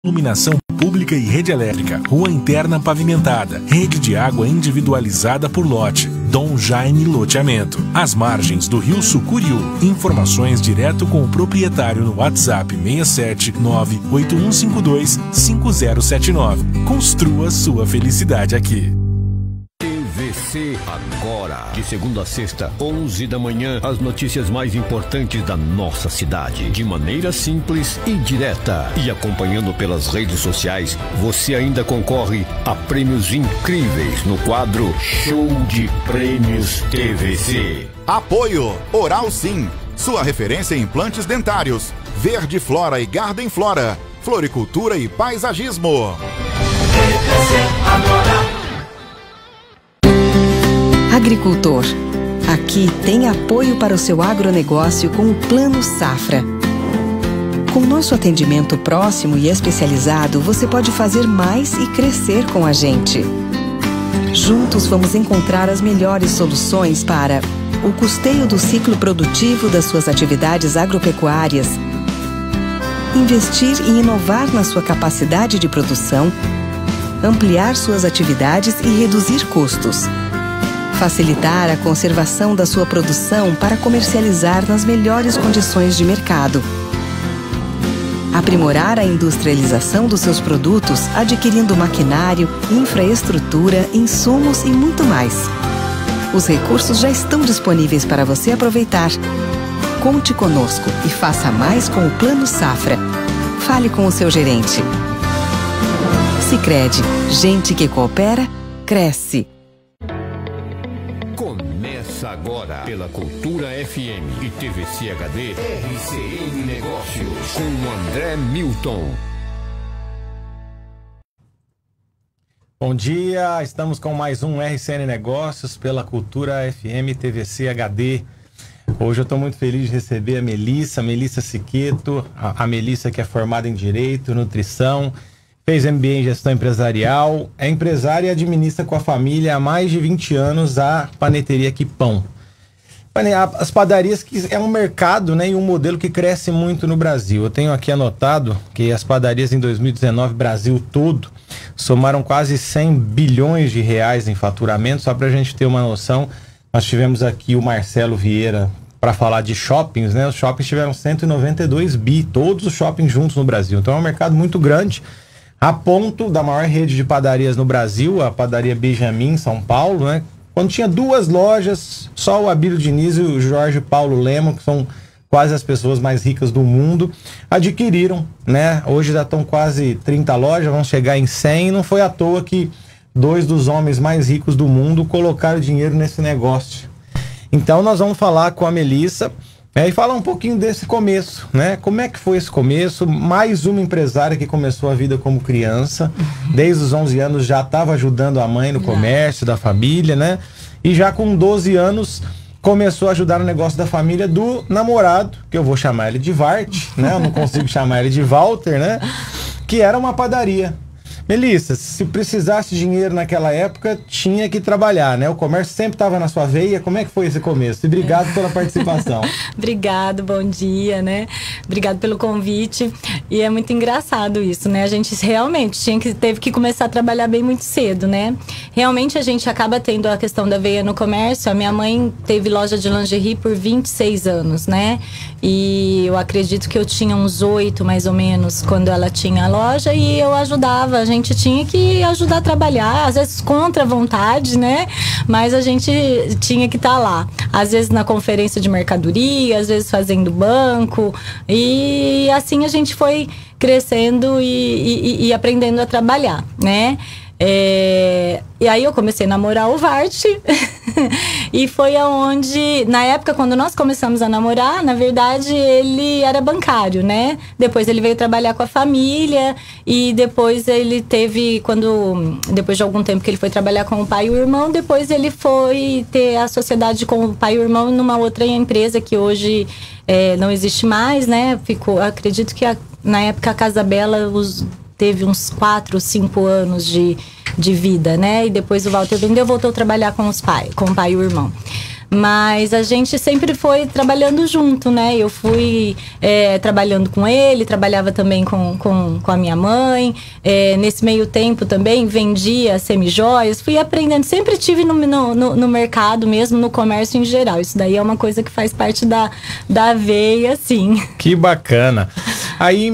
Iluminação pública e rede elétrica, rua interna pavimentada, rede de água individualizada por lote, Dom Jaime Loteamento, às margens do rio Sucuriú. Informações direto com o proprietário no WhatsApp 67 98152 5079. Construa sua felicidade aqui. TVC agora, de segunda a sexta, 11 da manhã, as notícias mais importantes da nossa cidade, de maneira simples e direta. E acompanhando pelas redes sociais, você ainda concorre a prêmios incríveis no quadro Show de Prêmios TVC. Apoio Oral Sim, sua referência em implantes dentários. Verde Flora e Garden Flora, floricultura e paisagismo. TVC agora. Agricultor, aqui tem apoio para o seu agronegócio com o Plano Safra. Com nosso atendimento próximo e especializado, você pode fazer mais e crescer com a gente. Juntos vamos encontrar as melhores soluções para o custeio do ciclo produtivo das suas atividades agropecuárias, investir e inovar na sua capacidade de produção, ampliar suas atividades e reduzir custos. Facilitar a conservação da sua produção para comercializar nas melhores condições de mercado. Aprimorar a industrialização dos seus produtos, adquirindo maquinário, infraestrutura, insumos e muito mais. Os recursos já estão disponíveis para você aproveitar. Conte conosco e faça mais com o Plano Safra. Fale com o seu gerente. Sicredi, gente que coopera, cresce. Começa agora pela Cultura FM e TVC HD, RCN Negócios, com André Milton. Bom dia, estamos com mais um RCN Negócios pela Cultura FM TVC HD. Hoje eu estou muito feliz de receber a Melissa Siqueto, a Melissa que é formada em Direito, Nutrição, fez MBA em Gestão Empresarial, é empresária e administra com a família há mais de 20 anos a Paneteria Quipão. As padarias que é um mercado, né, e um modelo que cresce muito no Brasil. Eu tenho aqui anotado que as padarias em 2019, Brasil todo, somaram quase 100 bilhões de reais em faturamento. Só para a gente ter uma noção, nós tivemos aqui o Marcelo Vieira para falar de shoppings, né? Os shoppings tiveram 192 bi, todos os shoppings juntos no Brasil. Então é um mercado muito grande, a ponto da maior rede de padarias no Brasil, a padaria Benjamin, em São Paulo, né? Quando tinha 2 lojas, só o Abílio Diniz e o Jorge Paulo Lema, que são quase as pessoas mais ricas do mundo, adquiriram, né? Hoje já estão quase 30 lojas, vão chegar em 100, e não foi à toa que 2 dos homens mais ricos do mundo colocaram dinheiro nesse negócio. Então nós vamos falar com a Melissa, e falar um pouquinho desse começo, né? Como é que foi esse começo? Mais uma empresária que começou a vida como criança, desde os 11 anos já estava ajudando a mãe no comércio da família, né? E já com 12 anos começou a ajudar no negócio da família do namorado, que eu vou chamar ele de Vart, né? Eu não consigo chamar ele de Walter, né? Que era uma padaria. Melissa, se precisasse de dinheiro naquela época, tinha que trabalhar, né? O comércio sempre estava na sua veia. Como é que foi esse começo? E obrigado pela participação. Obrigado, bom dia, né? Obrigado pelo convite. E é muito engraçado isso, né? A gente realmente teve que começar a trabalhar bem muito cedo, né? Realmente a gente acaba tendo a questão da veia no comércio. A minha mãe teve loja de lingerie por 26 anos, né? E eu acredito que eu tinha uns 8, mais ou menos, quando ela tinha a loja, e eu ajudava. A gente tinha que ajudar a trabalhar, às vezes contra a vontade, né? Mas a gente tinha que estar lá. Às vezes na conferência de mercadoria, às vezes fazendo banco. E assim a gente foi crescendo e aprendendo a trabalhar, né? E aí eu comecei a namorar o Vart e foi aonde, na época quando nós começamos a namorar, na verdade ele era bancário, né? Depois ele veio trabalhar com a família e depois ele teve, depois de algum tempo que ele foi trabalhar com o pai e o irmão, depois ele foi ter a sociedade com o pai e o irmão numa outra empresa que hoje não existe mais, né? Acredito que na época a Casa Bela teve uns 4 ou 5 anos de vida, né? E depois o Walter vendeu, voltou a trabalhar com o pai e o irmão. Mas a gente sempre foi trabalhando junto, né? Eu fui trabalhando com ele, trabalhava também com a minha mãe. Nesse meio tempo também vendia semijoias, fui aprendendo. Sempre tive no mercado mesmo, no comércio em geral. Isso daí é uma coisa que faz parte da veia, assim. Que bacana. Aí, em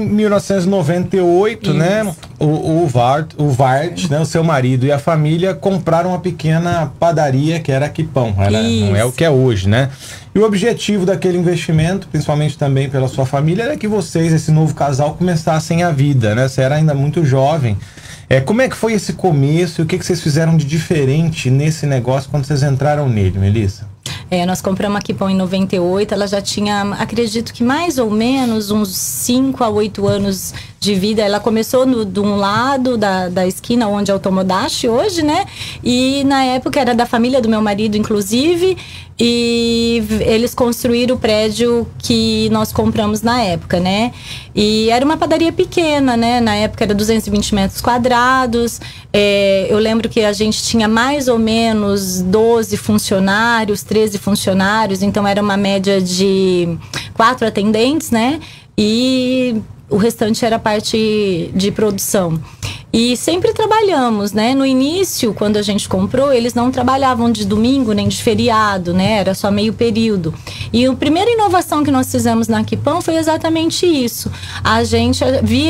1998, né, o Vart, né, o seu marido e a família compraram uma pequena padaria que era Aquipão. Não é o que é hoje, né? E o objetivo daquele investimento, principalmente também pela sua família, era que vocês, esse novo casal, começassem a vida, né? Você era ainda muito jovem. Como é que foi esse começo e o que vocês fizeram de diferente nesse negócio quando vocês entraram nele, Melissa? Nós compramos a Aquipão em 98, ela já tinha, acredito que mais ou menos uns 5 a 8 anos de vida. Ela começou de um lado da esquina onde é o Tomodachi hoje, né? E na época era da família do meu marido, inclusive, e eles construíram o prédio que nós compramos na época, né? E era uma padaria pequena, né? Na época era 220 metros quadrados. Eu lembro que a gente tinha mais ou menos 12 funcionários, 13 funcionários, então era uma média de 4 atendentes, né? E o restante era parte de produção. E sempre trabalhamos, né? No início, quando a gente comprou, eles não trabalhavam de domingo nem de feriado, né? Era só meio período. E a primeira inovação que nós fizemos na Aquipão foi exatamente isso. A gente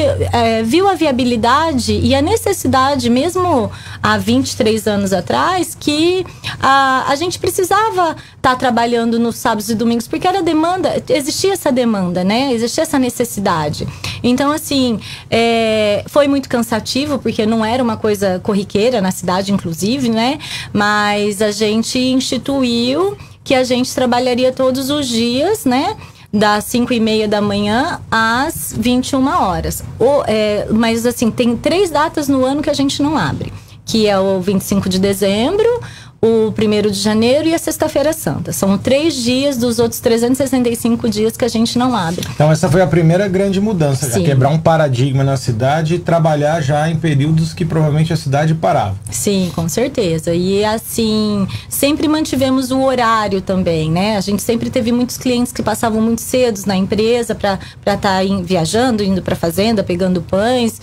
viu a viabilidade e a necessidade, mesmo há 23 anos atrás, que a gente precisava estar trabalhando nos sábados e domingos, porque era demanda, existia essa demanda, né? Existia essa necessidade. Então, assim, foi muito cansativo, porque não era uma coisa corriqueira na cidade, inclusive, né? Mas a gente instituiu que a gente trabalharia todos os dias, né? Das 5h30 da manhã às 21 horas. Mas, assim, tem 3 datas no ano que a gente não abre, que é o 25 de dezembro, o 1º de janeiro e a Sexta-feira Santa. São 3 dias dos outros 365 dias que a gente não abre. Então essa foi a primeira grande mudança, já quebrar um paradigma na cidade e trabalhar já em períodos que provavelmente a cidade parava. Sim, com certeza. E assim, sempre mantivemos o horário também, né? A gente sempre teve muitos clientes que passavam muito cedo na empresa para estar viajando, indo para a fazenda, pegando pães.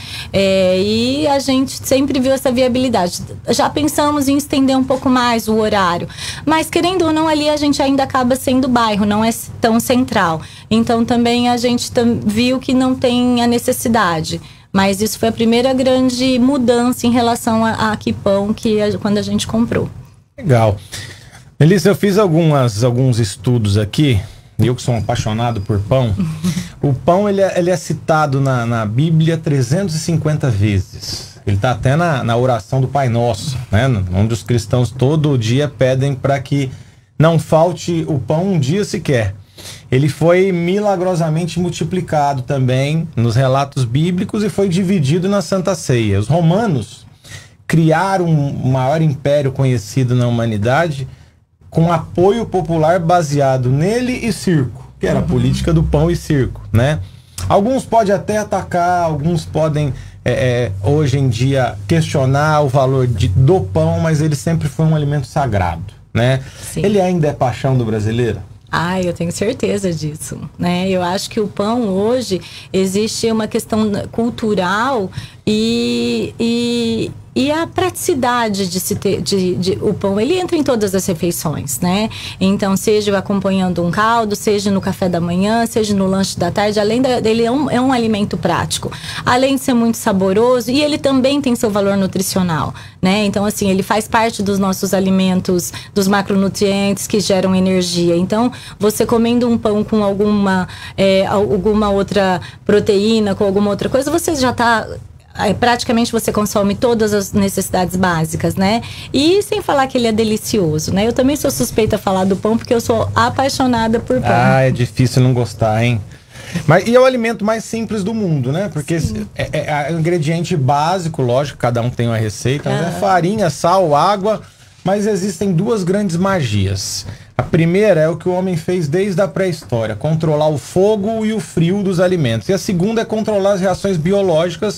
E a gente sempre viu essa viabilidade. Já pensamos em estender um pouco mais o horário, mas querendo ou não, ali a gente ainda acaba sendo bairro, não é tão central, então também a gente viu que não tem a necessidade, mas isso foi a primeira grande mudança em relação a Aquipão, quando a gente comprou. Legal. Melissa, eu fiz alguns estudos aqui, eu que sou um apaixonado por pão. O pão ele é citado na Bíblia 350 vezes. Ele está até na oração do Pai Nosso, né? Onde os cristãos todo dia pedem para que não falte o pão um dia sequer. Ele foi milagrosamente multiplicado também nos relatos bíblicos e foi dividido na Santa Ceia. Os romanos criaram o maior império conhecido na humanidade com apoio popular baseado nele e circo, que era a política do pão e circo, né? Alguns podem até atacar, alguns podem hoje em dia questionar o valor do pão, mas ele sempre foi um alimento sagrado, né? Sim. Ele ainda é paixão do brasileiro? Eu tenho certeza disso, né? Eu acho que o pão hoje existe uma questão cultural e a praticidade de se ter o pão, ele entra em todas as refeições, né? Então, seja acompanhando um caldo, seja no café da manhã, seja no lanche da tarde, além dele é um alimento prático, além de ser muito saboroso, e ele também tem seu valor nutricional, né? Então, assim, ele faz parte dos nossos alimentos, dos macronutrientes que geram energia. Então, você comendo um pão com alguma outra proteína, com alguma outra coisa, você já está... praticamente você consome todas as necessidades básicas, né? E sem falar que ele é delicioso, né? Eu também sou suspeita a falar do pão, porque eu sou apaixonada por pão. É difícil não gostar, hein? E é o alimento mais simples do mundo, né? Porque é ingrediente básico, lógico, cada um tem uma receita, né? Farinha, sal, água, mas existem 2 grandes magias. A primeira é o que o homem fez desde a pré-história, controlar o fogo e o frio dos alimentos. E a segunda é controlar as reações biológicas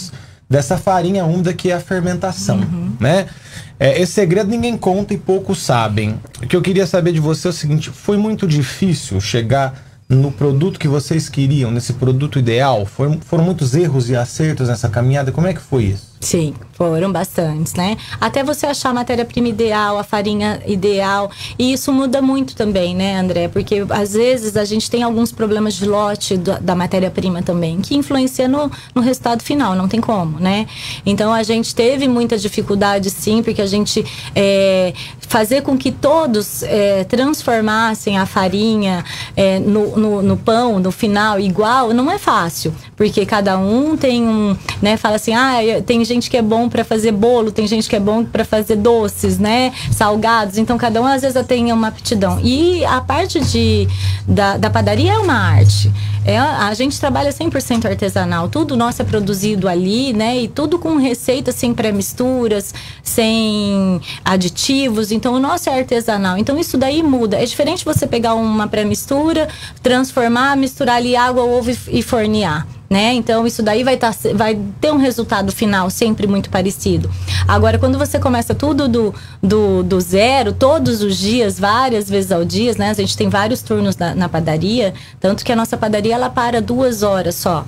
dessa farinha úmida que é a fermentação, né? Esse segredo ninguém conta e poucos sabem. O que eu queria saber de você é o seguinte: foi muito difícil chegar no produto que vocês queriam, nesse produto ideal? Foram muitos erros e acertos nessa caminhada? Como é que foi isso? Sim, foram bastantes, né? Até você achar a matéria-prima ideal, a farinha ideal. E isso muda muito também, né, André? Porque às vezes a gente tem alguns problemas de lote da matéria-prima também, que influencia no resultado final, não tem como, né? Então a gente teve muita dificuldade, sim, porque a gente fazer com que todos transformassem a farinha no pão, no final, igual, não é fácil. Porque cada um tem né, fala assim, tem gente que é bom para fazer bolo, tem gente que é bom para fazer doces, né, salgados, então cada um às vezes tem uma aptidão. E a parte da padaria é uma arte. A gente trabalha 100% artesanal, tudo nosso é produzido ali, né, e tudo com receitas sem pré-misturas, sem aditivos, então o nosso é artesanal. Então isso daí muda. É diferente você pegar uma pré-mistura, transformar, misturar ali água, ovo e fornear. Né? Então isso daí vai ter um resultado final sempre muito parecido. Agora, quando você começa tudo do zero, todos os dias, várias vezes ao dia, né? A gente tem vários turnos na padaria, tanto que a nossa padaria ela para 2 horas só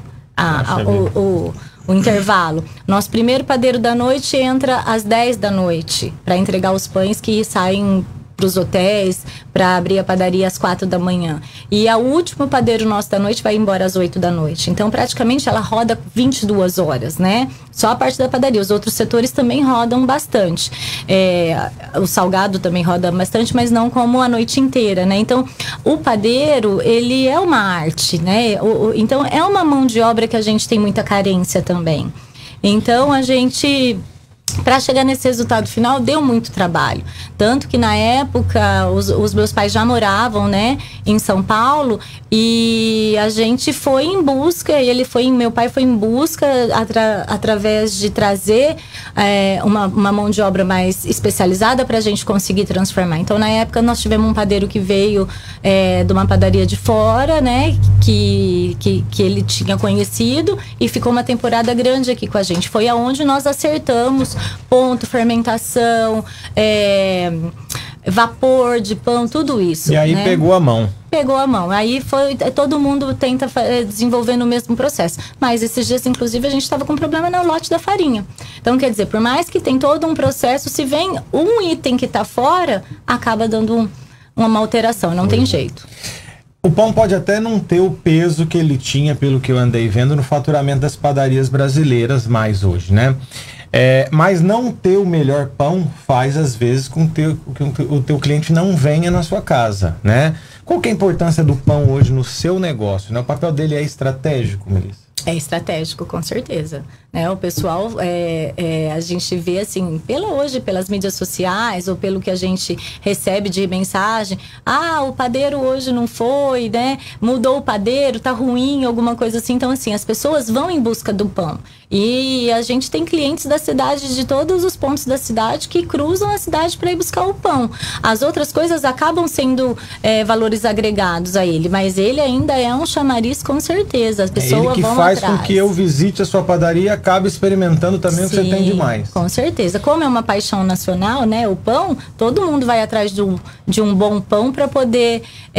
o intervalo. Nosso primeiro padeiro da noite entra às 10 da noite para entregar os pães que saem para os hotéis, para abrir a padaria às 4 da manhã. E o último padeiro nosso da noite vai embora às 8 da noite. Então, praticamente, ela roda 22 horas, né? Só a parte da padaria. Os outros setores também rodam bastante. O salgado também roda bastante, mas não como a noite inteira, né? Então, o padeiro, ele é uma arte, né? Então, é uma mão de obra que a gente tem muita carência também. Então, a gente... Para chegar nesse resultado final, deu muito trabalho. Tanto que, na época, os meus pais já moravam, né, em São Paulo. E a gente foi em busca, meu pai foi em busca através de trazer uma mão de obra mais especializada para a gente conseguir transformar. Então, na época, nós tivemos um padeiro que veio de uma padaria de fora, né, que ele tinha conhecido, e ficou uma temporada grande aqui com a gente. Foi aonde nós acertamos ponto, fermentação, vapor de pão, tudo isso. E aí, né? Pegou a mão. Pegou a mão. Aí todo mundo tenta desenvolver no mesmo processo. Mas esses dias, inclusive, a gente estava com problema no lote da farinha. Então, quer dizer, por mais que tem todo um processo, se vem um item que está fora, acaba dando uma alteração, não tem jeito. O pão pode até não ter o peso que ele tinha, pelo que eu andei vendo, no faturamento das padarias brasileiras mais hoje, né? Mas não ter o melhor pão faz, às vezes, com que o teu cliente não venha na sua casa, né? Qual que é a importância do pão hoje no seu negócio, né? O papel dele é estratégico, Melissa? É estratégico, com certeza. Né? O pessoal, a gente vê assim, pelas mídias sociais ou pelo que a gente recebe de mensagem, o padeiro hoje não foi, né? Mudou o padeiro, tá ruim, alguma coisa assim. Então, assim, as pessoas vão em busca do pão. E a gente tem clientes da cidade, de todos os pontos da cidade, que cruzam a cidade para ir buscar o pão. As outras coisas acabam sendo valores agregados a ele, mas ele ainda é um chamariz, com certeza. As pessoas ele que vão faz atrás. Com que eu visite a sua padaria e acabe experimentando também. Sim, o que você tem demais. Com certeza. Como é uma paixão nacional, né? O pão, todo mundo vai atrás de um bom pão para poder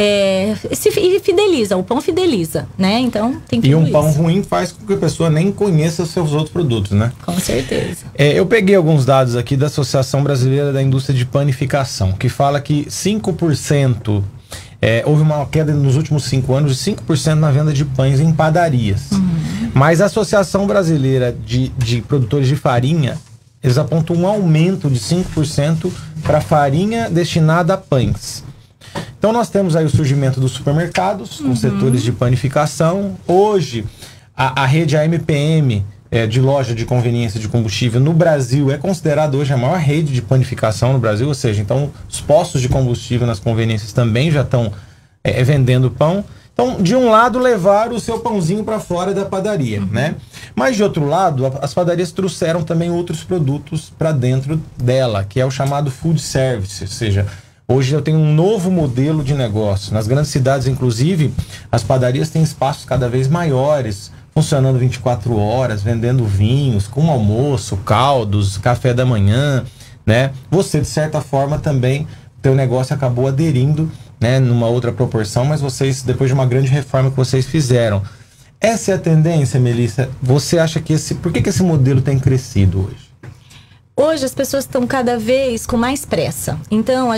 e fideliza. O pão fideliza, né? Então tem tudo isso. E pão ruim faz com que a pessoa nem conheça seus outros produtos, né? Com certeza. Eu peguei alguns dados aqui da Associação Brasileira da Indústria de Panificação, que fala que 5%, houve uma queda nos últimos 5 anos de 5% na venda de pães em padarias. Mas a Associação Brasileira de Produtores de Farinha, eles apontam um aumento de 5% para farinha destinada a pães. Então nós temos aí o surgimento dos supermercados, com setores de panificação. Hoje, a rede AMPM, de loja de conveniência de combustível no Brasil, é considerada hoje a maior rede de panificação no Brasil, ou seja, então os postos de combustível nas conveniências também já estão vendendo pão. Então, de um lado, levar o seu pãozinho para fora da padaria, né? Mas, de outro lado, as padarias trouxeram também outros produtos para dentro dela, que é o chamado food service, ou seja, hoje eu tenho um novo modelo de negócio. Nas grandes cidades, inclusive, as padarias têm espaços cada vez maiores, funcionando 24 horas, vendendo vinhos, com almoço, caldos, café da manhã, né? Você, de certa forma, também, teu negócio acabou aderindo, né, numa outra proporção, mas vocês, depois de uma grande reforma que vocês fizeram. Essa é a tendência, Melissa? Você acha que por que esse modelo tem crescido hoje? Hoje as pessoas estão cada vez com mais pressa. Então,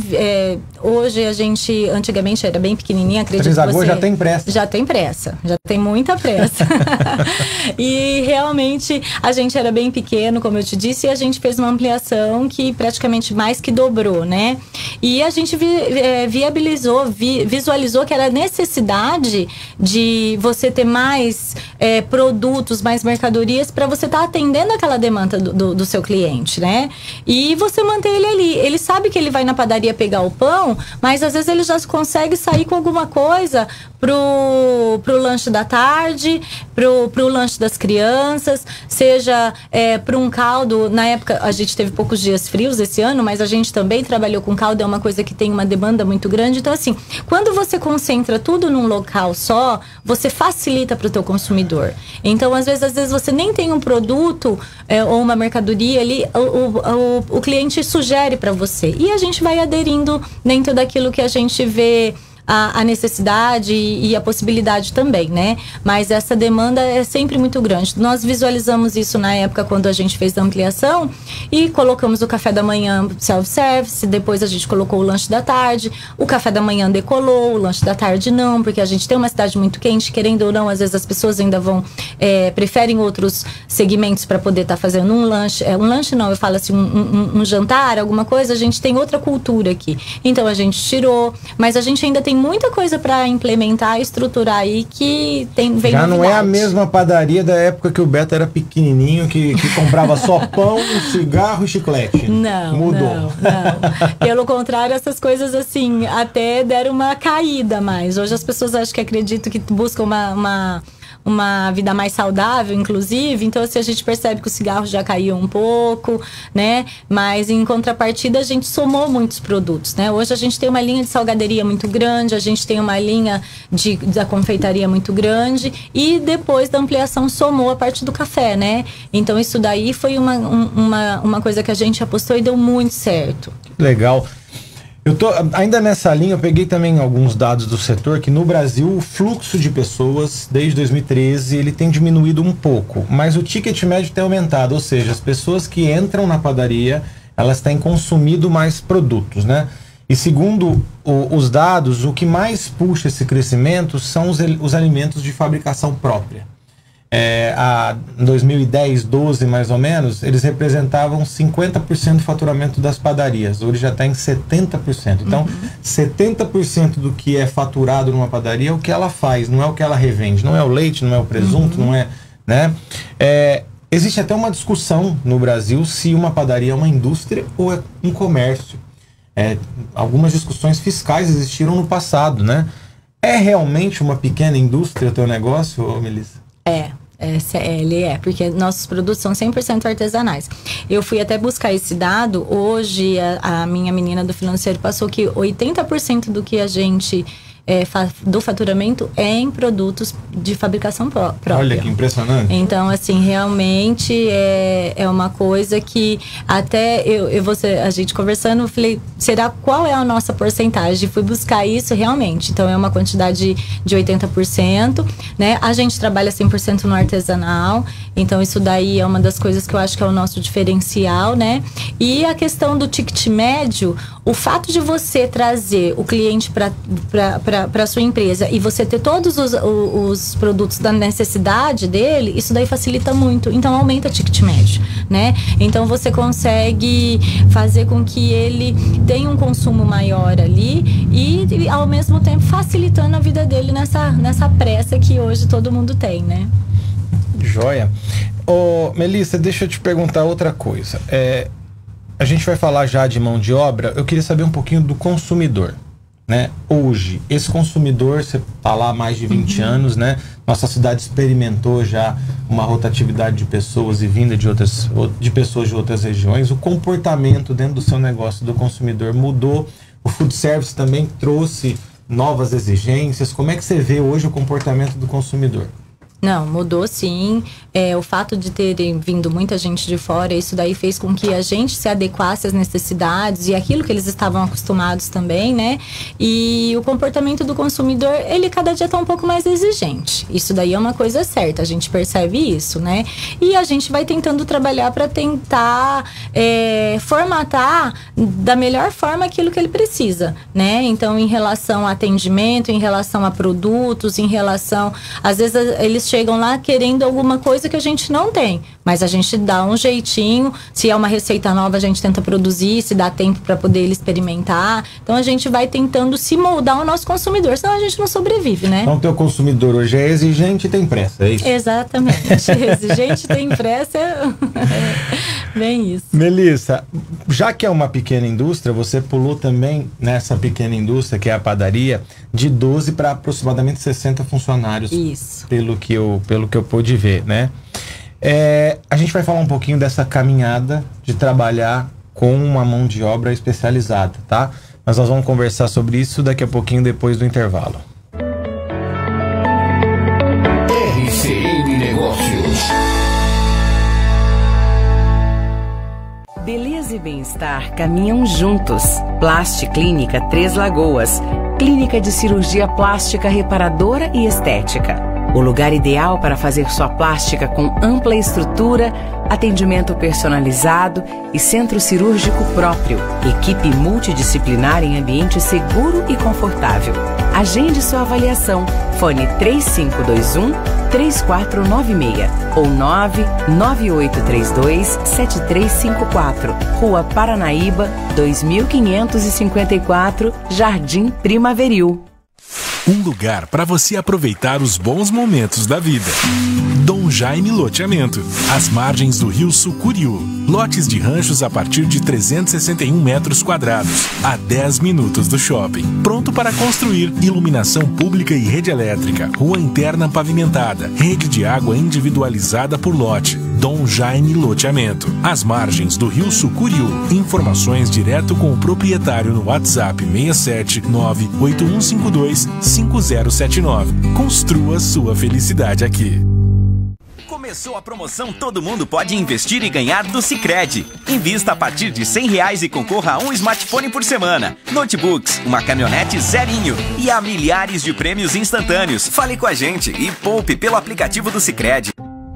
hoje a gente, antigamente era bem pequenininha, acredito que você... já tem pressa. Já tem pressa, já tem muita pressa. E realmente a gente era bem pequeno, como eu te disse, e a gente fez uma ampliação que praticamente mais que dobrou, né? E a gente visualizou que era necessidade de você ter mais produtos, mais mercadorias para você estar atendendo aquela demanda do seu cliente. Né? E você manter ele ali. Ele sabe que ele vai na padaria pegar o pão, mas às vezes ele já consegue sair com alguma coisa pro lanche da tarde, pro lanche das crianças, seja para um caldo. Na época a gente teve poucos dias frios esse ano, mas a gente também trabalhou com caldo, é uma coisa que tem uma demanda muito grande. Então, assim, quando você concentra tudo num local só, você facilita para o teu consumidor. Então, às vezes você nem tem um produto ou uma mercadoria ali, o cliente sugere para você. E a gente vai aderindo dentro daquilo que a gente vê a necessidade e a possibilidade também, né? Mas essa demanda é sempre muito grande. Nós visualizamos isso na época quando a gente fez a ampliação e colocamos o café da manhã self-service, depois a gente colocou o lanche da tarde, o café da manhã decolou, o lanche da tarde não, porque a gente tem uma cidade muito quente, querendo ou não, às vezes as pessoas ainda preferem outros segmentos para poder estar fazendo um lanche, eu falo assim, um jantar, alguma coisa, a gente tem outra cultura aqui. Então a gente tirou, mas a gente ainda tem muita coisa para implementar e estruturar aí que vem já novidade. Não é a mesma padaria da época que o Beto era pequenininho, que comprava só pão, cigarro e chiclete. Não, mudou. Não. Pelo contrário, essas coisas assim até deram uma caída mais. Hoje as pessoas acho que acreditam que buscam uma vida mais saudável, inclusive. Então, assim, a gente percebe que o cigarro já caiu um pouco, né? Mas, em contrapartida, a gente somou muitos produtos, né? Hoje a gente tem uma linha de salgaderia muito grande, a gente tem uma linha da confeitaria muito grande e depois da ampliação somou a parte do café, né? Então, isso daí foi uma coisa que a gente apostou e deu muito certo. Legal. Eu tô ainda nessa linha, eu peguei também alguns dados do setor que no Brasil o fluxo de pessoas desde 2013 ele tem diminuído um pouco, mas o ticket médio tem aumentado, ou seja, as pessoas que entram na padaria, elas têm consumido mais produtos, né? E segundo os dados, o que mais puxa esse crescimento são os alimentos de fabricação própria. Em 2010, 12 mais ou menos, eles representavam 50% do faturamento das padarias. Hoje já está em 70%. Então, 70% do que é faturado numa padaria é o que ela faz, não é o que ela revende. Não é o leite, não é o presunto, não é... né? Existe até uma discussão no Brasil se uma padaria é uma indústria ou é um comércio. Algumas discussões fiscais existiram no passado, né? É realmente uma pequena indústria o teu negócio, Melissa? Ele porque nossos produtos são 100% artesanais. Eu fui até buscar esse dado. Hoje, a minha menina do financeiro passou que 80% do que a gente do faturamento é em produtos de fabricação própria. Olha que impressionante. Então, assim, realmente é uma coisa que até a gente conversando, eu falei, qual é a nossa porcentagem? Fui buscar isso realmente. Então, é uma quantidade de 80%, né? A gente trabalha 100% no artesanal. Então, isso daí é uma das coisas que eu acho que é o nosso diferencial, né? E a questão do ticket médio, o fato de você trazer o cliente para sua empresa e você ter todos os produtos da necessidade dele, isso daí facilita muito. Então, aumenta o ticket médio, né? Então, você consegue fazer com que ele tenha um consumo maior ali e ao mesmo tempo, facilitando a vida dele nessa pressa que hoje todo mundo tem, né? Joia. Melissa, deixa eu te perguntar outra coisa. A gente vai falar já de mão de obra. Eu queria saber um pouquinho do consumidor, né? Hoje, esse consumidor, você está lá há mais de 20 anos, né? Nossa cidade experimentou já uma rotatividade de pessoas e vinda de pessoas de outras regiões. O comportamento dentro do seu negócio do consumidor mudou. O food service também trouxe novas exigências. Como é que você vê hoje o comportamento do consumidor? Não, mudou sim. O fato de terem vindo muita gente de fora, isso daí fez com que a gente se adequasse às necessidades e aquilo que eles estavam acostumados também, né? E o comportamento do consumidor, ele cada dia está um pouco mais exigente. Isso daí é uma coisa certa, a gente percebe isso, né? E a gente vai tentando trabalhar para tentar formatar da melhor forma aquilo que ele precisa, né? Então, em relação a atendimento, em relação a produtos, em relação... Às vezes, eles chegam lá querendo alguma coisa que a gente não tem, mas a gente dá um jeitinho. Se é uma receita nova, a gente tenta produzir, se dá tempo para poder ele experimentar. Então a gente vai tentando se moldar ao nosso consumidor, senão a gente não sobrevive, né? Então o teu consumidor hoje é exigente e tem pressa, é isso? Exatamente, exigente tem pressa, bem isso. Melissa, já que é uma pequena indústria, você pulou também nessa pequena indústria, que é a padaria, de 12 para aproximadamente 60 funcionários. Isso. Pelo que eu pude ver, né? A gente vai falar um pouquinho dessa caminhada de trabalhar com uma mão de obra especializada, tá? Mas nós vamos conversar sobre isso daqui a pouquinho, depois do intervalo. RCN Negócios. Beleza e bem-estar caminham juntos. Plast Clínica Três Lagoas. Clínica de cirurgia plástica reparadora e estética. O lugar ideal para fazer sua plástica com ampla estrutura, atendimento personalizado e centro cirúrgico próprio. Equipe multidisciplinar em ambiente seguro e confortável. Agende sua avaliação. Fone 3521-3496 ou 99832-7354. Rua Paranaíba, 2554, Jardim Primaveril. Um lugar para você aproveitar os bons momentos da vida. Dom Jaime Loteamento, às margens do rio Sucuriú. Lotes de ranchos a partir de 361 metros quadrados, a 10 minutos do shopping. Pronto para construir, iluminação pública e rede elétrica, rua interna pavimentada, rede de água individualizada por lote. Dom Jaime Loteamento, às margens do rio Sucuriú. Informações direto com o proprietário no WhatsApp 67981525079. Construa sua felicidade aqui. Começou a promoção Todo Mundo Pode Investir e Ganhar do Sicredi. Invista a partir de R$100 e concorra a um smartphone por semana, notebooks, uma caminhonete zerinho e a milhares de prêmios instantâneos. Fale com a gente e poupe pelo aplicativo do Sicredi.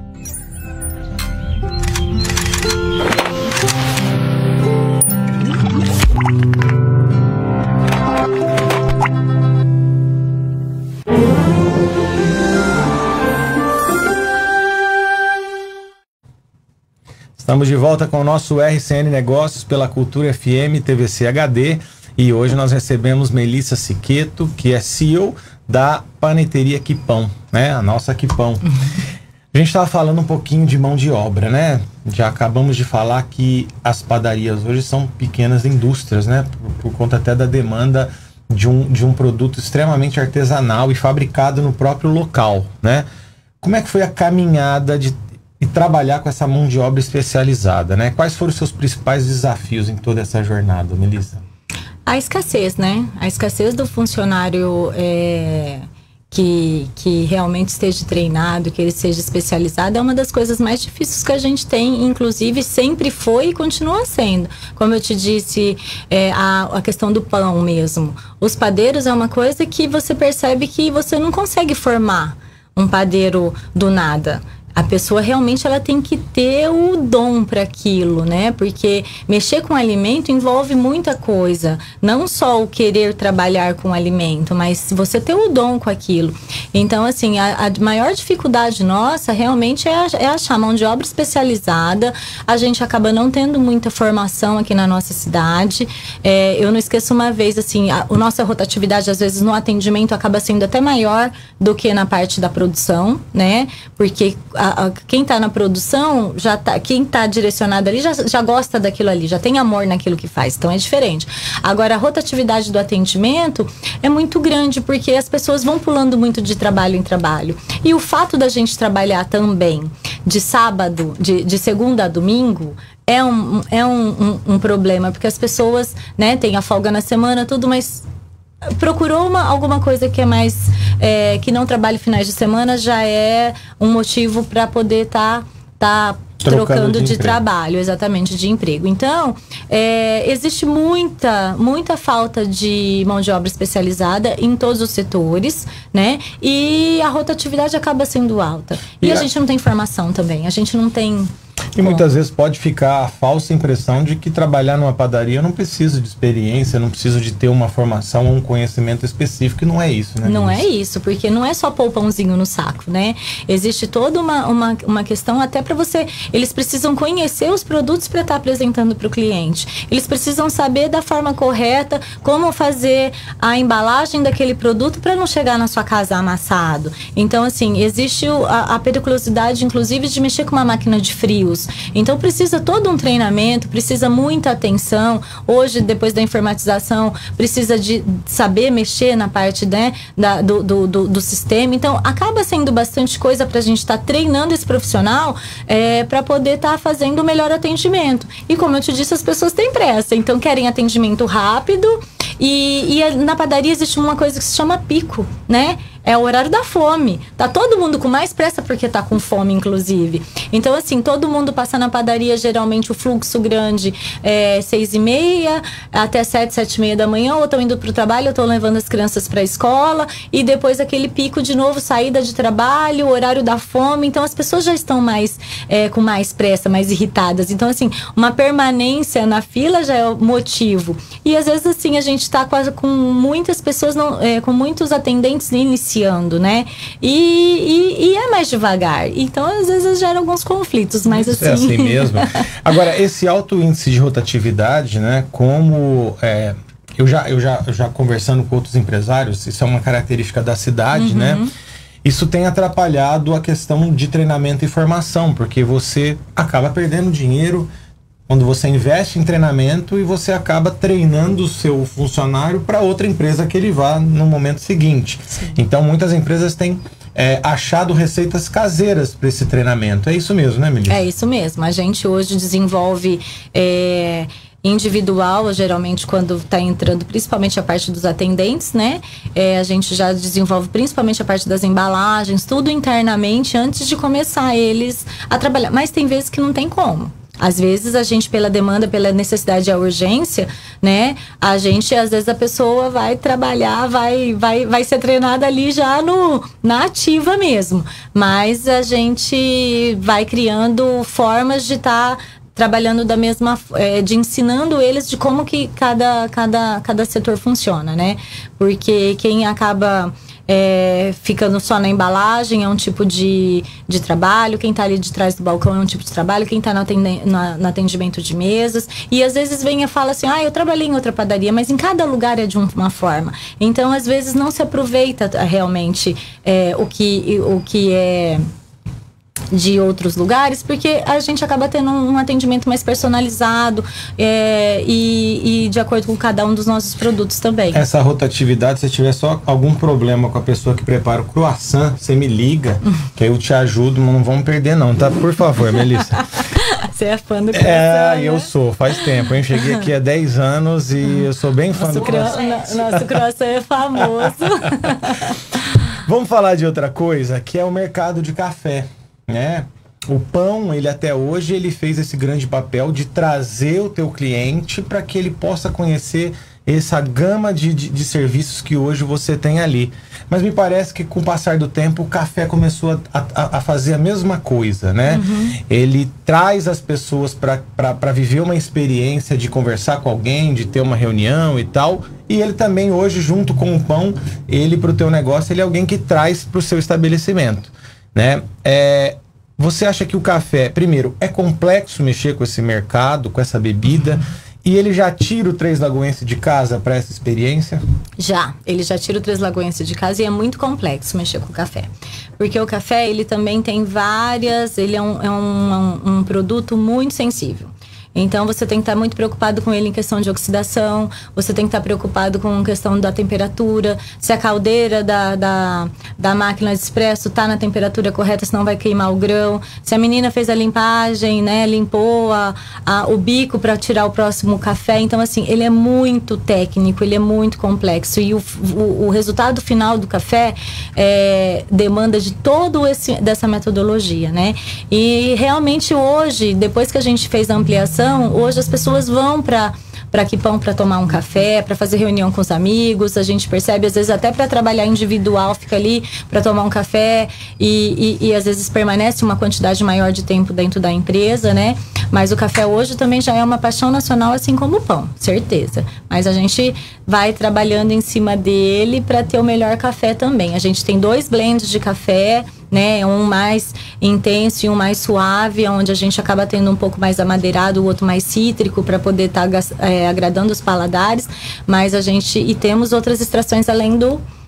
Estamos de volta com o nosso RCN Negócios pela Cultura FM TVC HD e hoje nós recebemos Melissa Siqueto, que é CEO da Paneteria Quipão, né? A nossa Quipão. A gente estava falando um pouquinho de mão de obra, né? Já acabamos de falar que as padarias hoje são pequenas indústrias, né? Por conta até da demanda de um produto extremamente artesanal e fabricado no próprio local, né? Como é que foi a caminhada e trabalhar com essa mão de obra especializada, né? Quais foram os seus principais desafios em toda essa jornada, Melissa? A escassez, né? A escassez do funcionário que realmente esteja treinado, que ele seja especializado, é uma das coisas mais difíceis que a gente tem, inclusive sempre foi e continua sendo. Como eu te disse, a questão do pão mesmo. Os padeiros é uma coisa que você percebe que você não consegue formar um padeiro do nada. A pessoa realmente ela tem que ter o dom para aquilo, né? Porque mexer com alimento envolve muita coisa. Não só o querer trabalhar com alimento, mas você ter o dom com aquilo. Então, assim, a maior dificuldade nossa realmente é achar mão de obra especializada. A gente acaba não tendo muita formação aqui na nossa cidade. Eu não esqueço uma vez, assim, a nossa rotatividade, às vezes, no atendimento acaba sendo até maior do que na parte da produção, né? Porque quem está na produção, quem está direcionado ali já gosta daquilo ali, já tem amor naquilo que faz, então é diferente. Agora, a rotatividade do atendimento é muito grande, porque as pessoas vão pulando muito de trabalho em trabalho. E o fato da gente trabalhar também de sábado, de segunda a domingo, é um problema, porque as pessoas, né, têm a folga na semana, tudo, mas procurou alguma coisa que é mais que não trabalhe finais de semana, já é um motivo para poder tá trocando de trabalho, exatamente, de emprego. Então, existe muita falta de mão de obra especializada em todos os setores, né? E a rotatividade acaba sendo alta. E a gente não tem formação também, a gente não tem... E muitas vezes pode ficar a falsa impressão de que trabalhar numa padaria eu não preciso de experiência, não preciso de ter uma formação ou um conhecimento específico, e não é isso, né? Não é isso, porque não é só pôr o pãozinho no saco, né? Existe toda uma questão até para você... Eles precisam conhecer os produtos para estar apresentando para o cliente. Eles precisam saber da forma correta como fazer a embalagem daquele produto para não chegar na sua casa amassado. Então, assim, existe a periculosidade, inclusive, de mexer com uma máquina de frios. Então precisa todo um treinamento, precisa muita atenção. Hoje, depois da informatização, precisa de saber mexer na parte, né, do sistema. Então acaba sendo bastante coisa para a gente estar treinando esse profissional para poder estar fazendo o melhor atendimento. E como eu te disse, as pessoas têm pressa, então querem atendimento rápido. E na padaria existe uma coisa que se chama pico, né? É o horário da fome. Tá todo mundo com mais pressa porque tá com fome, inclusive. Então, assim, todo mundo passa na padaria, geralmente o fluxo grande é 6h30 até 7h30 da manhã, ou estão indo pro trabalho, ou estão levando as crianças pra escola, e depois aquele pico de novo, saída de trabalho, horário da fome. Então, as pessoas já estão mais com mais pressa, mais irritadas. Então, assim, uma permanência na fila já é o motivo. E às vezes, assim, a gente tá quase com muitas pessoas, com muitos atendentes iniciando, né? E é mais devagar. Então, às vezes, gera alguns conflitos, mas assim... É assim mesmo. Agora, esse alto índice de rotatividade, né? Como... Eu já conversando com outros empresários, isso é uma característica da cidade, né? Isso tem atrapalhado a questão de treinamento e formação, porque você acaba perdendo dinheiro quando você investe em treinamento e você acaba treinando o seu funcionário para outra empresa que ele vá no momento seguinte. Sim. Então, muitas empresas têm achado receitas caseiras para esse treinamento. É isso mesmo, né, Melissa? É isso mesmo. A gente hoje desenvolve individual, geralmente quando está entrando principalmente a parte dos atendentes, né? A gente já desenvolve principalmente a parte das embalagens, tudo internamente antes de começar eles a trabalhar. Mas tem vezes que não tem como. Às vezes a gente, pela demanda, pela necessidade e a urgência, né? Às vezes a pessoa vai trabalhar, vai ser treinada ali já na ativa mesmo. Mas a gente vai criando formas de estar trabalhando da mesma, de ensinando eles de como que cada setor funciona, né? Porque quem acaba ficando só na embalagem é um tipo de trabalho, quem tá ali de trás do balcão é um tipo de trabalho, quem tá no atendimento de mesas, e às vezes vem e fala assim, eu trabalhei em outra padaria, mas em cada lugar é de uma forma. Então, às vezes, não se aproveita realmente o que é de outros lugares, porque a gente acaba tendo um atendimento mais personalizado e de acordo com cada um dos nossos produtos também. Essa rotatividade, se tiver só algum problema com a pessoa que prepara o croissant, você me liga, que aí eu te ajudo, mas não vamos perder não, tá? Por favor, Melissa. Você é fã do croissant, né? Eu sou, faz tempo, hein? Cheguei aqui há 10 anos e eu sou bem fã do croissant. Nosso croissant é famoso. Vamos falar de outra coisa, que é o mercado de café. O pão, ele até hoje, ele fez esse grande papel de trazer o teu cliente para que ele possa conhecer essa gama de serviços que hoje você tem ali. Mas me parece que com o passar do tempo o café começou a fazer a mesma coisa, né? Ele traz as pessoas para viver uma experiência de conversar com alguém, de ter uma reunião e tal. E ele também hoje, junto com o pão, ele para o teu negócio, ele é alguém que traz para o seu estabelecimento, né? Você acha que o café, primeiro, é complexo mexer com esse mercado, com essa bebida, e ele já tira o Três Lagoense de casa para essa experiência? Ele já tira o Três Lagoense de casa, e é muito complexo mexer com o café. Porque o café, ele também tem ele é um produto muito sensível. Então você tem que estar muito preocupado com ele em questão de oxidação, você tem que estar preocupado com a questão da temperatura, se a caldeira da máquina de expresso está na temperatura correta, senão vai queimar o grão. Se a menina fez a limpagem, né, limpou o bico para tirar o próximo café. Então, assim, ele é muito técnico, ele é muito complexo. E o resultado final do café demanda de dessa metodologia, né? E realmente hoje, depois que a gente fez a ampliação, hoje as pessoas vão para Quipão para tomar um café, para fazer reunião com os amigos. A gente percebe, às vezes, até para trabalhar individual, fica ali para tomar um café e às vezes permanece uma quantidade maior de tempo dentro da empresa, né? Mas o café hoje também já é uma paixão nacional, assim como o pão, certeza. Mas a gente vai trabalhando em cima dele para ter o melhor café também. A gente tem 2 blends de café, né, um mais intenso e um mais suave, onde a gente acaba tendo um pouco mais amadeirado, o outro mais cítrico, para poder estar agradando os paladares. Mas e temos outras extrações além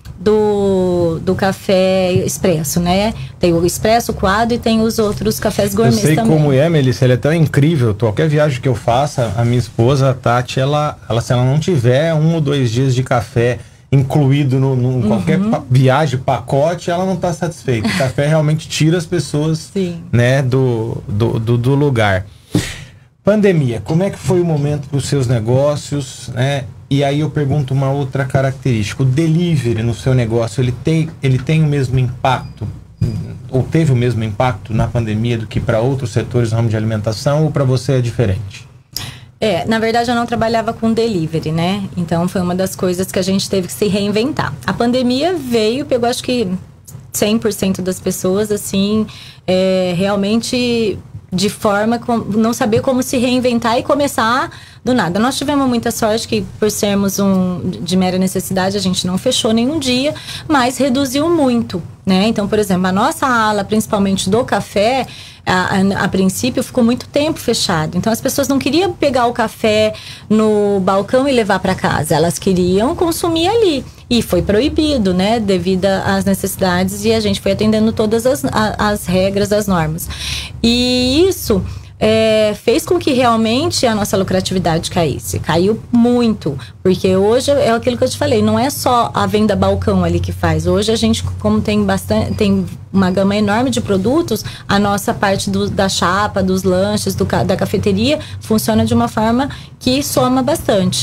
do café expresso, né? Tem o expresso, o coado e tem os outros cafés gourmet também. Eu sei como é, Melissa, ele é tão incrível. Qualquer viagem que eu faça, a minha esposa, a Tati, ela se ela não tiver 1 ou 2 dias de café incluído em qualquer viagem, pacote, ela não está satisfeita. O café realmente tira as pessoas, né, do lugar. Pandemia, como é que foi o momento para os seus negócios, né? E aí eu pergunto uma outra característica. O delivery no seu negócio, ele tem o mesmo impacto, ou teve o mesmo impacto na pandemia do que para outros setores do ramo de alimentação, ou para você é diferente? Na verdade eu não trabalhava com delivery, né? Então foi uma das coisas que a gente teve que se reinventar. A pandemia pegou acho que 100% das pessoas, assim, realmente de forma não saber como se reinventar e começar do nada. Nós tivemos muita sorte que, por sermos de mera necessidade, a gente não fechou nenhum dia, mas reduziu muito, né? Então, por exemplo, a nossa ala, principalmente do café, a princípio ficou muito tempo fechado. Então as pessoas não queriam pegar o café no balcão e levar para casa, elas queriam consumir ali. E foi proibido, né, devido às necessidades, e a gente foi atendendo todas as regras, as normas. E isso fez com que realmente a nossa lucratividade caísse. Caiu muito, porque hoje é aquilo que eu te falei, não é só a venda balcão ali que faz. Hoje a gente, como tem uma gama enorme de produtos, a nossa parte da chapa, dos lanches, da cafeteria, funciona de uma forma que soma bastante.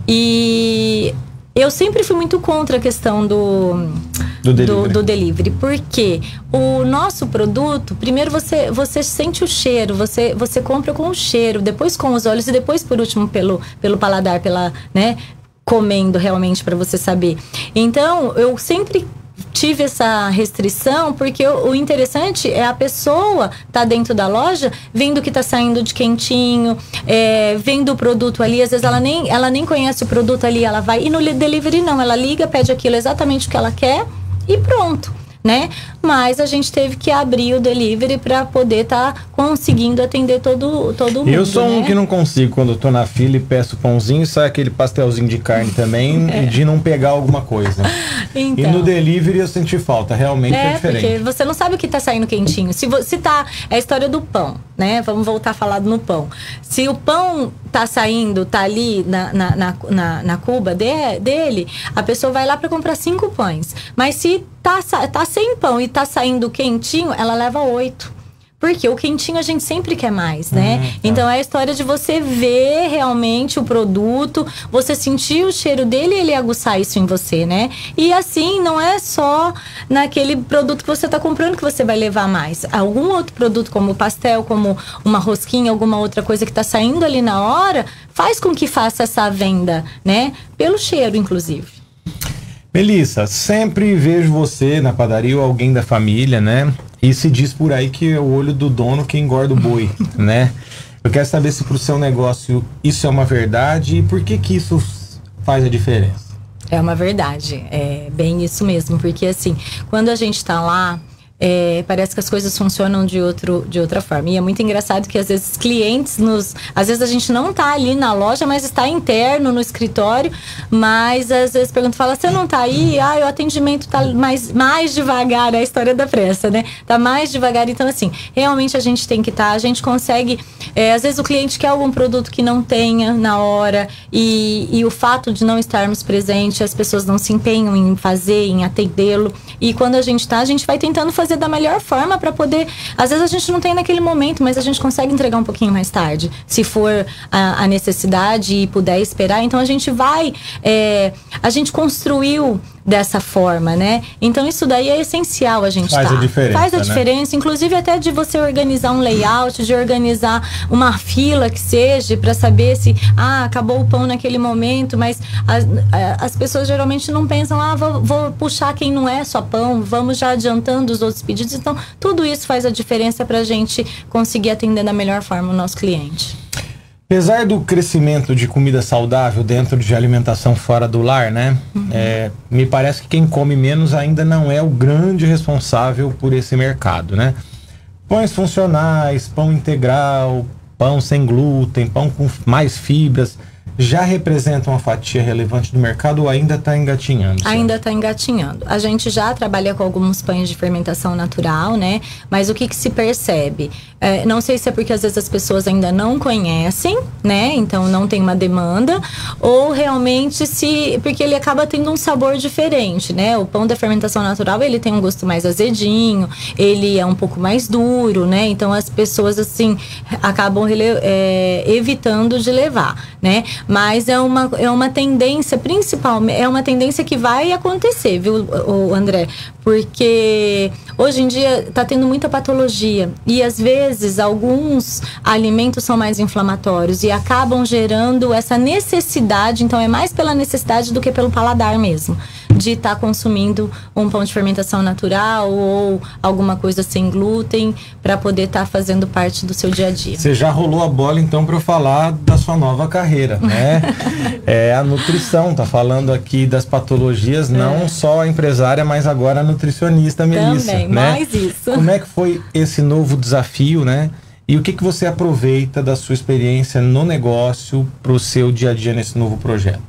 E eu sempre fui muito contra a questão do delivery, porque o nosso produto, primeiro você sente o cheiro, você compra com o cheiro, depois com os olhos e depois, por último, pelo paladar, né, comendo realmente para você saber. Então, eu sempre tive essa restrição, porque o interessante é a pessoa tá dentro da loja, vendo o que tá saindo de quentinho, vendo o produto ali, às vezes ela nem conhece o produto ali, ela vai, e no delivery não, ela liga, pede aquilo exatamente o que ela quer e pronto, né? Mas a gente teve que abrir o delivery para poder estar conseguindo atender todo mundo. Eu sou um né? que não consigo, quando eu tô na fila e peço pãozinho, sai aquele pastelzinho de carne também, de não pegar alguma coisa. Então, e no delivery eu senti falta, realmente é diferente. Porque você não sabe o que tá saindo quentinho. Se tá, é a história do pão, né? Vamos voltar a falar no pão. Se o pão tá saindo, tá ali na cuba dele, a pessoa vai lá para comprar 5 pães. Mas se tá sem pão e tá saindo quentinho, ela leva 8. Porque o quentinho a gente sempre quer mais, né? Então é a história de você ver realmente o produto, você sentir o cheiro dele e ele aguçar isso em você, né? E assim, não é só naquele produto que você tá comprando que você vai levar mais. Algum outro produto, como pastel, como uma rosquinha, alguma outra coisa que tá saindo ali na hora, faz com que faça essa venda, né? Pelo cheiro, inclusive. Melissa, sempre vejo você na padaria ou alguém da família, né? E se diz por aí que é o olho do dono que engorda o boi, né? Eu quero saber se pro seu negócio isso é uma verdade e por que isso faz a diferença. É uma verdade, é bem isso mesmo, porque assim, quando a gente tá lá, parece que as coisas funcionam de outra forma. E é muito engraçado que às vezes clientes às vezes a gente não tá ali na loja, mas está interno no escritório, mas às vezes fala, você não tá aí? O atendimento tá mais devagar, é a história da pressa, né? Tá mais devagar, então assim, realmente a gente tem que estar, a gente consegue, às vezes o cliente quer algum produto que não tenha na hora, e o fato de não estarmos presentes, as pessoas não se empenham em fazer, em atendê-lo, e quando a gente vai tentando fazer da melhor forma para poder, às vezes a gente não tem naquele momento, mas a gente consegue entregar um pouquinho mais tarde, se for a necessidade e puder esperar, então a gente a gente construiu dessa forma, né? Então isso daí é essencial a gente faz a diferença, faz a né? diferença, inclusive até de você organizar um layout, de organizar uma fila que seja, para saber se acabou o pão naquele momento, mas as pessoas geralmente não pensam, vou puxar quem não é só pão, vamos já adiantando os outros pedidos. Então tudo isso faz a diferença para a gente conseguir atender da melhor forma o nosso cliente. Apesar do crescimento de comida saudável dentro de alimentação fora do lar, né? Me parece que quem come menos ainda não é o grande responsável por esse mercado, né? Pães funcionais, pão integral, pão sem glúten, pão com mais fibras, já representam uma fatia relevante do mercado ou ainda está engatinhando? Ainda está engatinhando. A gente já trabalha com alguns pães de fermentação natural, né? Mas o que se percebe? Não sei se é porque às vezes as pessoas ainda não conhecem, né? Então não tem uma demanda, ou realmente porque ele acaba tendo um sabor diferente, né? O pão da fermentação natural, ele tem um gosto mais azedinho, ele é um pouco mais duro, né? Então as pessoas assim acabam evitando de levar, né? Mas é uma tendência, principalmente, é uma tendência que vai acontecer, viu, André? Porque hoje em dia está tendo muita patologia e às vezes alguns alimentos são mais inflamatórios e acabam gerando essa necessidade, então é mais pela necessidade do que pelo paladar mesmo, de estar consumindo um pão de fermentação natural ou alguma coisa sem glúten para poder estar fazendo parte do seu dia a dia. Você já rolou a bola então para eu falar da sua nova carreira, né? A nutrição, tá falando aqui das patologias, não só a empresária, mas agora a nutricionista, Melissa. Também, né? mais isso. Como é que foi esse novo desafio, né? E o que você aproveita da sua experiência no negócio para o seu dia a dia nesse novo projeto?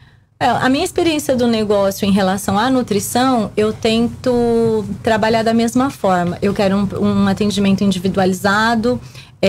A minha experiência do negócio em relação à nutrição, eu tento trabalhar da mesma forma. Eu quero um atendimento individualizado,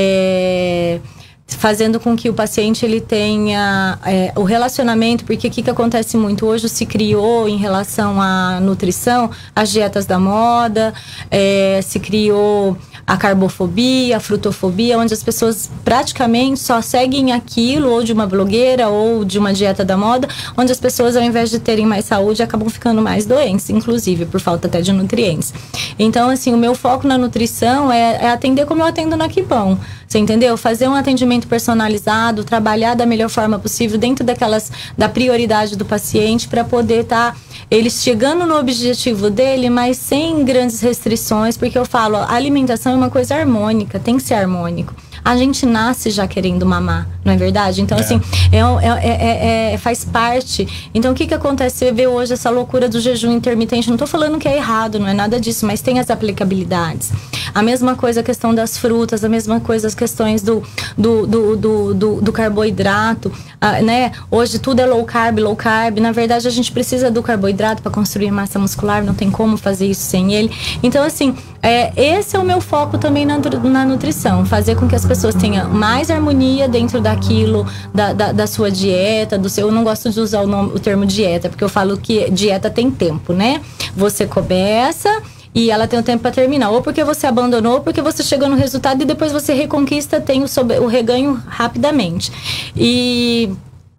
fazendo com que o paciente ele tenha o relacionamento, porque o que acontece muito hoje se criou em relação à nutrição, as dietas da moda, se criou a carbofobia, a frutofobia, onde as pessoas praticamente só seguem aquilo, ou de uma blogueira, ou de uma dieta da moda, onde as pessoas, ao invés de terem mais saúde, acabam ficando mais doentes, inclusive, por falta até de nutrientes. Então, assim, o meu foco na nutrição é atender como eu atendo na Aquipão. Você entendeu? Fazer um atendimento personalizado, trabalhar da melhor forma possível, dentro da prioridade do paciente, para poder estar eles chegando no objetivo dele, mas sem grandes restrições, porque eu falo, a alimentação é uma coisa harmônica, tem que ser harmônico. A gente nasce já querendo mamar, não é verdade? Então, assim, faz parte. Então, o que acontece? Você vê hoje essa loucura do jejum intermitente. Não tô falando que é errado, não é nada disso, mas tem as aplicabilidades. A mesma coisa a questão das frutas, a mesma coisa as questões do carboidrato, né? Hoje tudo é low carb. Na verdade, a gente precisa do carboidrato para construir massa muscular, não tem como fazer isso sem ele. Então, assim, esse é o meu foco também na nutrição, fazer com que as pessoas tenham mais harmonia dentro daquilo, da sua dieta, eu não gosto de usar o termo dieta, porque eu falo que dieta tem tempo, né? Você começa e ela tem um tempo para terminar, ou porque você abandonou, ou porque você chegou no resultado e depois você reconquista, tem o reganho rapidamente. E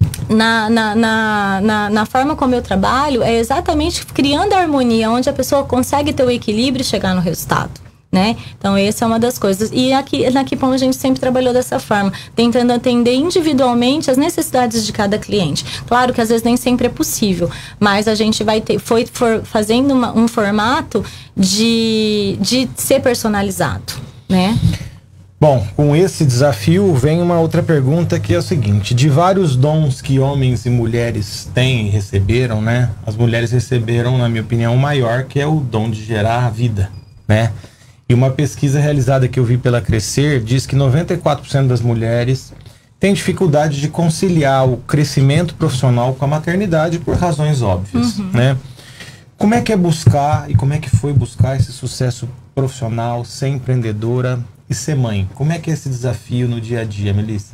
na forma como eu trabalho, é exatamente criando a harmonia, onde a pessoa consegue ter o equilíbrio e chegar no resultado, né? Então essa é uma das coisas. E aqui na Aquipão a gente sempre trabalhou dessa forma, tentando atender individualmente as necessidades de cada cliente. Claro que às vezes nem sempre é possível, mas a gente foi fazendo um formato de ser personalizado, né? Bom, com esse desafio vem uma outra pergunta, que é o seguinte: de vários dons que homens e mulheres têm e receberam, né? As mulheres receberam, na minha opinião, o maior, que é o dom de gerar a vida, né? E uma pesquisa realizada que eu vi pela Crescer diz que 94% das mulheres têm dificuldade de conciliar o crescimento profissional com a maternidade por razões óbvias, né? Como é que é buscar e como é que foi buscar esse sucesso profissional, ser empreendedora e ser mãe? Como é que é esse desafio no dia a dia, Melissa?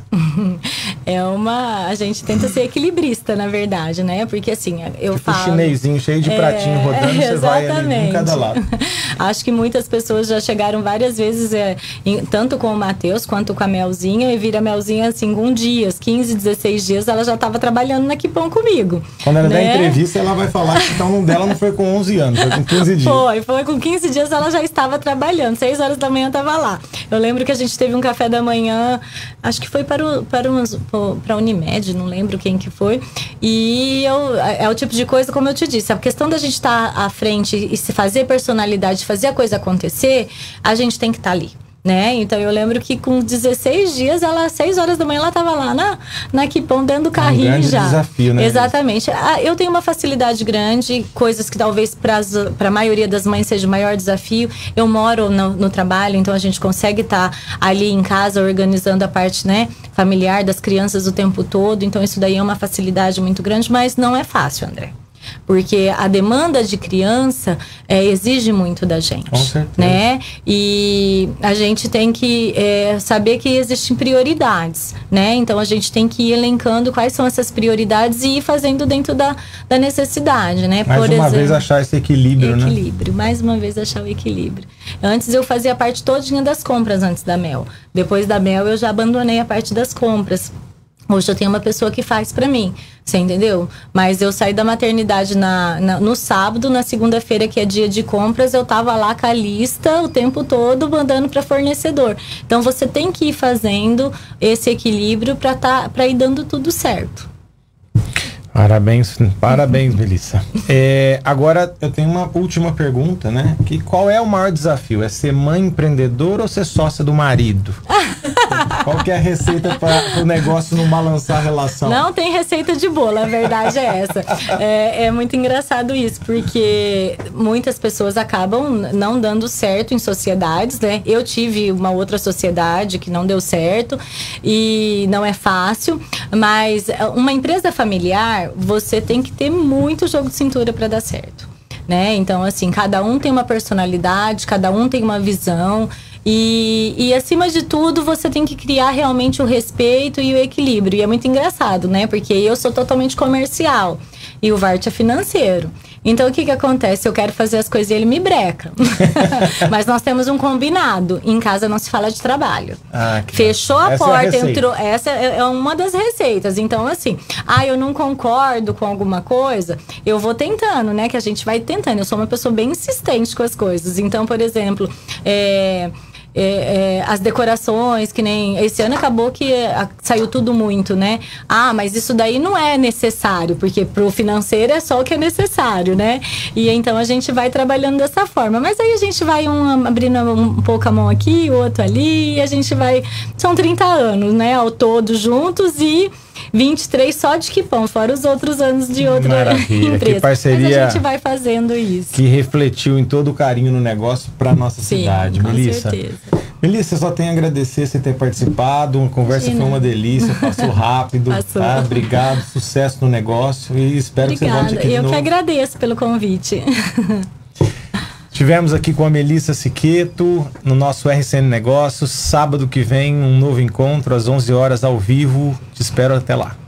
A gente tenta ser equilibrista, na verdade, né? Porque assim, eu tipo falo... chinesinho, cheio de pratinho rodando, você vai ali em cada lado. Acho que muitas pessoas já chegaram várias vezes, tanto com o Matheus quanto com a Melzinha, e vira a Melzinha assim, com dias, 15, 16 dias, ela já estava trabalhando na Kipom comigo. Quando ela né? der entrevista, ela vai falar que então dela não foi com 11 anos, foi com 15 dias. Foi com 15 dias ela já estava trabalhando, 6 horas da manhã estava lá. Eu lembro que a gente teve um café da manhã, acho que foi para a Unimed, não lembro quem que foi. E é o tipo de coisa, como eu te disse, a questão da gente estar à frente e se fazer personalidade, fazer a coisa acontecer, a gente tem que estar ali. Né? Então eu lembro que com 16 dias, às 6 horas da manhã, ela estava lá na Kipom, dentro do carrinho grande já. Desafio, né? Exatamente. Eu tenho uma facilidade grande, coisas que talvez para a maioria das mães seja o maior desafio. Eu moro no trabalho, então a gente consegue estar ali em casa organizando a parte, né, familiar das crianças o tempo todo. Então isso daí é uma facilidade muito grande, mas não é fácil, André. Porque a demanda de criança exige muito da gente, com certeza, né? E a gente tem que saber que existem prioridades, né? Então a gente tem que ir elencando quais são essas prioridades e ir fazendo dentro da necessidade, né? Mais uma vez achar esse equilíbrio, né? Mais uma vez achar o equilíbrio. Antes eu fazia a parte todinha das compras antes da Mel. Depois da Mel eu já abandonei a parte das compras. Hoje eu tenho uma pessoa que faz pra mim, você entendeu? Mas eu saí da maternidade no sábado, na segunda-feira, que é dia de compras, eu tava lá com a lista o tempo todo, mandando para fornecedor. Então você tem que ir fazendo esse equilíbrio para ir dando tudo certo. Parabéns, Melissa. Agora eu tenho uma última pergunta, né? Qual é o maior desafio? É ser mãe empreendedora ou ser sócia do marido? Qual que é a receita para o negócio não balançar a relação? Não tem receita de bolo, a verdade é essa. É muito engraçado isso, porque muitas pessoas acabam não dando certo em sociedades, né? Eu tive uma outra sociedade que não deu certo e não é fácil, mas uma empresa familiar, você tem que ter muito jogo de cintura para dar certo, né? Então, assim, cada um tem uma personalidade, cada um tem uma visão. E acima de tudo, você tem que criar realmente o respeito e o equilíbrio. E é muito engraçado, né? Porque eu sou totalmente comercial e o Vart é financeiro. Então, o que acontece? Eu quero fazer as coisas e ele me breca. Mas nós temos um combinado. Em casa não se fala de trabalho. Fechou a porta, entrou... Essa é uma das receitas. Então, assim, eu não concordo com alguma coisa, eu vou tentando, né? Que a gente vai tentando. Eu sou uma pessoa bem insistente com as coisas. Então, por exemplo... as decorações, que nem esse ano acabou que saiu tudo muito, né? Mas isso daí não é necessário, porque pro financeiro é só o que é necessário, né? E então a gente vai trabalhando dessa forma. Mas aí a gente vai abrindo um pouco a mão aqui, o outro ali, e a gente vai... São 30 anos, né? Ao todo juntos e 23 só de Kipom, fora os outros anos de outra empresa. Que parceria. Mas a gente vai fazendo isso. Que refletiu em todo o carinho no negócio para nossa cidade, Melissa. Com certeza. Melissa, só tenho a agradecer você ter participado. A conversa foi uma delícia, passou rápido. Tá? Obrigado, sucesso no negócio e espero que você volte aqui de novo. Eu que agradeço pelo convite. Estivemos aqui com a Melissa Siqueto no nosso RCN Negócios. Sábado que vem, um novo encontro às 11 horas ao vivo. Te espero até lá.